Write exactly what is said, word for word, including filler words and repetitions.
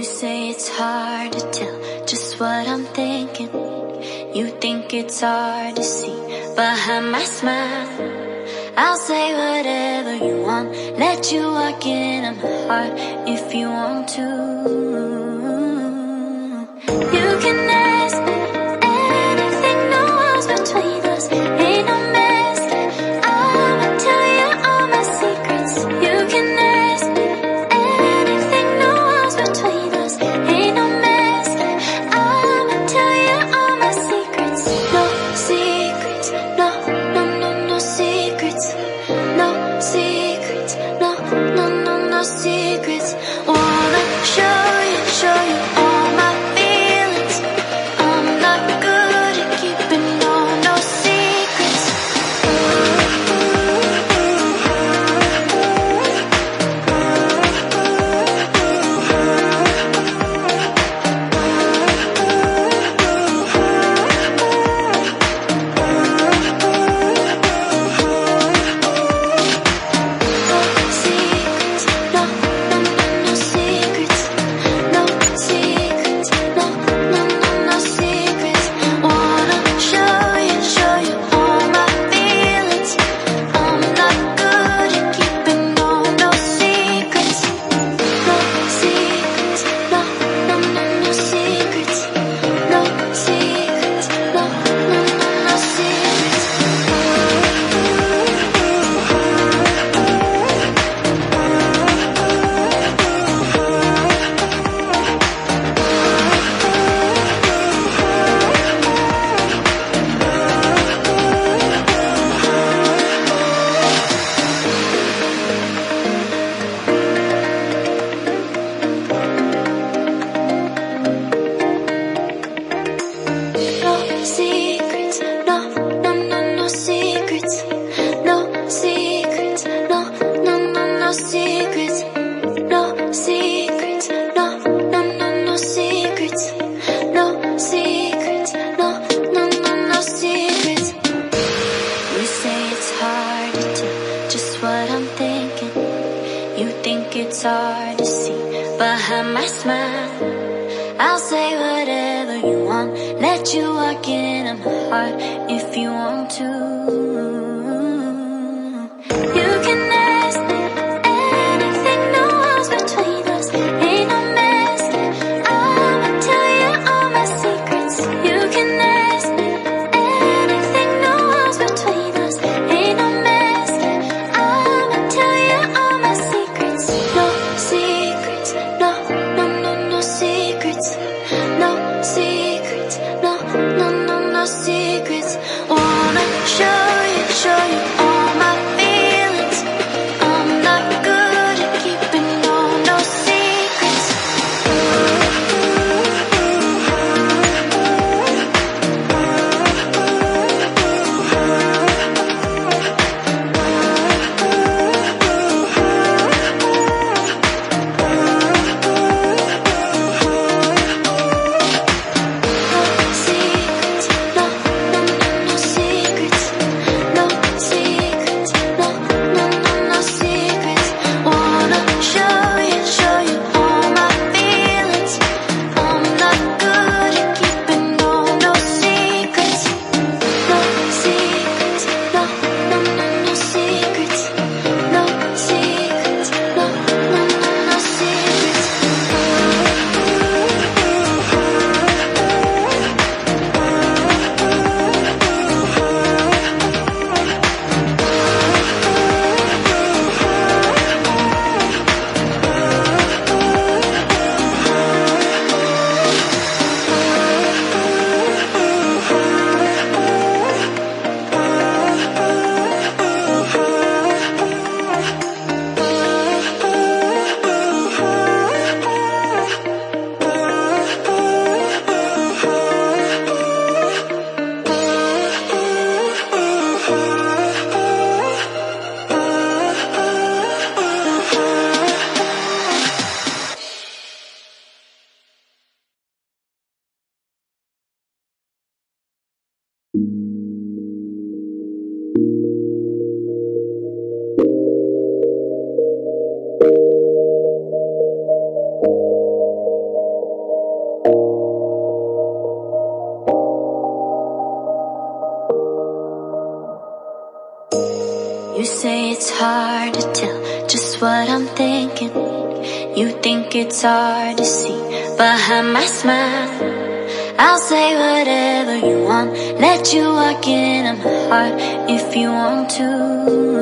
say it's hard to tell just what I'm thinking. You think it's hard to see behind my smile. I'll say whatever you want, let you walk into my heart if you want to. You can ask me anything, no walls between us, ain't no mess. I'ma tell you all my secrets. You can ask me anything, no walls between us, ain't no mess. I'ma tell you all my secrets. No secrets, no, no, no, no secrets. No secrets, no, no, no, no secrets. Wanna show you, show you all my feelings. I'm not good at keeping no, no secrets. I'll say whatever you want, let you walk into my heart if you want to. You can ask me anything, no walls between us, ain't no mess. I'ma tell you all my secrets. You can ask me anything, no walls between us, ain't no mess. I'ma tell you all my secrets. No secrets, no, no, no, no secrets. No secrets, no, no, no, no secrets. Wanna show just what I'm thinking. You think it's hard to see behind my smile. I'll say whatever you want, let you walk into my heart if you want to.